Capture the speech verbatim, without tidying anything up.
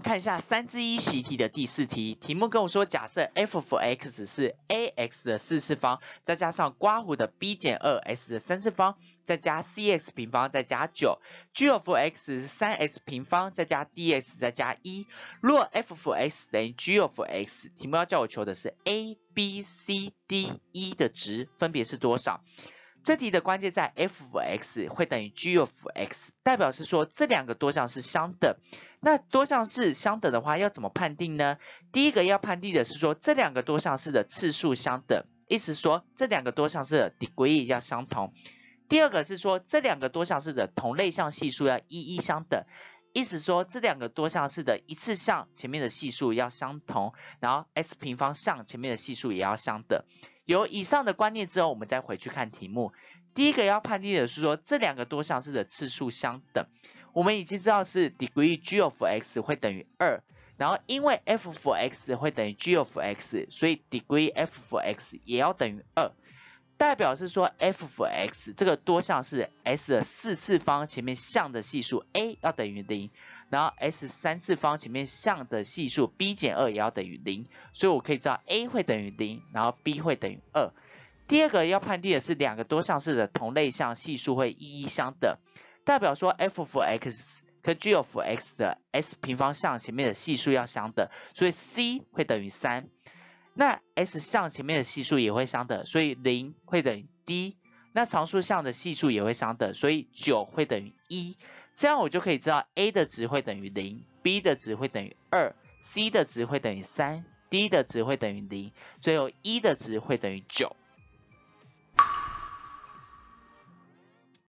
看一下三之一习题的第四题，题目跟我说，假设 f of x 是 ax 的四次方，再加上刮弧的 b 减 二 s 的三次方，再加 cx 平方，再加九 ，g of x 是 三 x 平方，再加 dx 再加一。若 f of x 等于 g of x， 题目要叫我求的是 a、b、c、d、e 的值分别是多少？这题的关键在 f of x 会等于 g of x， 代表是说这两个多项式相等。那多项式相等的话，要怎么判定呢？第一个要判定的是说这两个多项式的次数相等，意思说这两个多项式的 degree 要相同。第二个是说这两个多项式的同类项系数要一一相等，意思说这两个多项式的一次项前面的系数要相同，然后 s 平方项前面的系数也要相等。有以上的观念之后，我们再回去看题目。第一个要判定的是说这两个多项式的次数相等，我们已经知道是 degree g of x 会等于二，然后因为 f of x 会等于 g of x， 所以 degree f of x 也要等于二。代表是说 f of x 这个多项式 s 的四次方前面项的系数 a 要等于零，然后 s 三次方前面项的系数 b 减二也要等于零，所以我可以知道 a 会等于零，然后 b 会等于二。第二个要判定的是两个多项式的同类项系数会一一相等，代表说 f of x 跟 g of x 的 s 平方项前面的系数要相等，所以 c 会等于三。那 s 项前面的系数也会相等，所以零会等于 d。那常数项的系数也会相等，所以九会等于一。这样我就可以知道 a 的值会等于零 ，b 的值会等于二 ，c 的值会等于三 ，d 的值会等于零，最后一的值会等于九。